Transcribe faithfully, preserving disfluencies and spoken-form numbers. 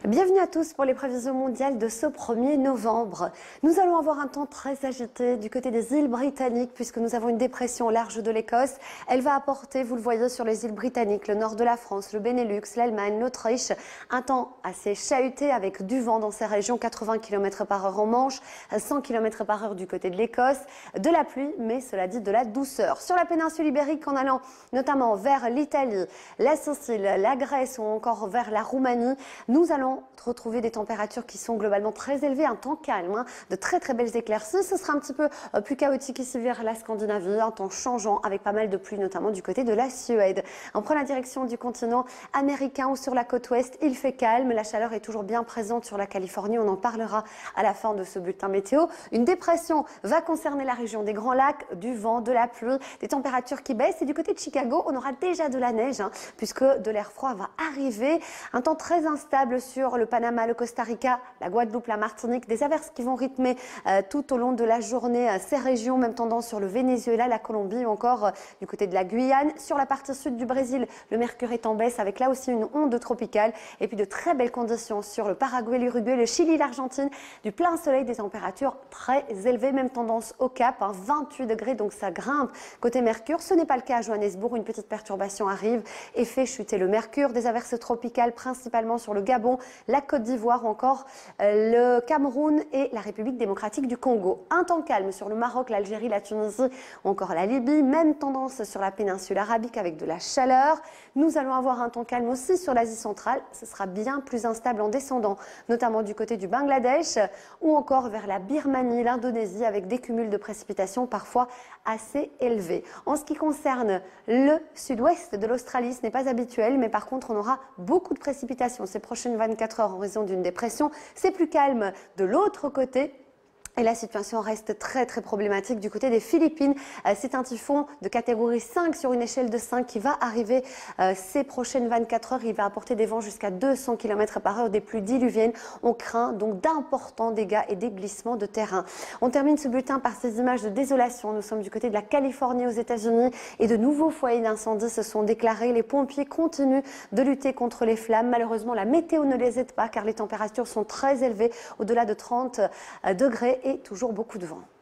Bienvenue à tous pour les prévisions mondiales de ce premier novembre. Nous allons avoir un temps très agité du côté des îles britanniques puisque nous avons une dépression au large de l'Écosse. Elle va apporter, vous le voyez sur les îles britanniques, le nord de la France, le Benelux, l'Allemagne, l'Autriche, un temps assez chahuté avec du vent dans ces régions, quatre-vingts kilomètres par heure en Manche, cent kilomètres par heure du côté de l'Écosse, de la pluie, mais cela dit de la douceur. Sur la péninsule ibérique, en allant notamment vers l'Italie, la Sicile, la Grèce ou encore vers la Roumanie, nous allons retrouver des températures qui sont globalement très élevées, un temps calme, hein, de très très belles éclaircies. Ce sera un petit peu euh, plus chaotique ici vers la Scandinavie, un temps changeant avec pas mal de pluie, notamment du côté de la Suède. On prend la direction du continent américain ou sur la côte ouest, il fait calme, la chaleur est toujours bien présente sur la Californie, on en parlera à la fin de ce bulletin météo. Une dépression va concerner la région des Grands Lacs, du vent, de la pluie, des températures qui baissent et du côté de Chicago, on aura déjà de la neige hein, puisque de l'air froid va arriver. Un temps très instable sur le Panama, le Costa Rica, la Guadeloupe, la Martinique, des averses qui vont rythmer euh, tout au long de la journée euh, ces régions, même tendance sur le Venezuela, la Colombie ou encore euh, du côté de la Guyane. Sur la partie sud du Brésil, le mercure est en baisse avec là aussi une onde tropicale et puis de très belles conditions sur le Paraguay, l'Uruguay, le Chili, l'Argentine, du plein soleil, des températures très élevées, même tendance au Cap, hein, vingt-huit degrés, donc ça grimpe côté mercure. Ce n'est pas le cas à Johannesburg, une petite perturbation arrive et fait chuter le mercure, des averses tropicales principalement sur le Gabon, la Côte d'Ivoire ou encore euh, le Cameroun et la République démocratique du Congo. Un temps calme sur le Maroc, l'Algérie, la Tunisie ou encore la Libye. Même tendance sur la péninsule arabique avec de la chaleur. Nous allons avoir un temps calme aussi sur l'Asie centrale. Ce sera bien plus instable en descendant, notamment du côté du Bangladesh ou encore vers la Birmanie, l'Indonésie avec des cumuls de précipitations parfois assez élevés. En ce qui concerne le sud-ouest de l'Australie, ce n'est pas habituel, mais par contre on aura beaucoup de précipitations ces prochaines vingt-quatre heures en raison d'une dépression. C'est plus calme de l'autre côté. Et la situation reste très très problématique du côté des Philippines. Euh, c'est un typhon de catégorie cinq sur une échelle de cinq qui va arriver euh, ces prochaines vingt-quatre heures. Il va apporter des vents jusqu'à deux cents kilomètres par heure, des pluies diluviennes. On craint donc d'importants dégâts et des glissements de terrain. On termine ce bulletin par ces images de désolation. Nous sommes du côté de la Californie aux États-Unis et de nouveaux foyers d'incendie se sont déclarés. Les pompiers continuent de lutter contre les flammes. Malheureusement, la météo ne les aide pas car les températures sont très élevées, au-delà de trente degrés. Et toujours beaucoup de vent.